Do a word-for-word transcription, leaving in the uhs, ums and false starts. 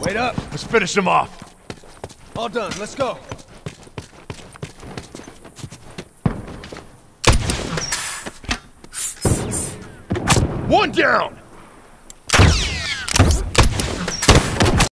Wait up. Let's finish them off. All done. Let's go. One down!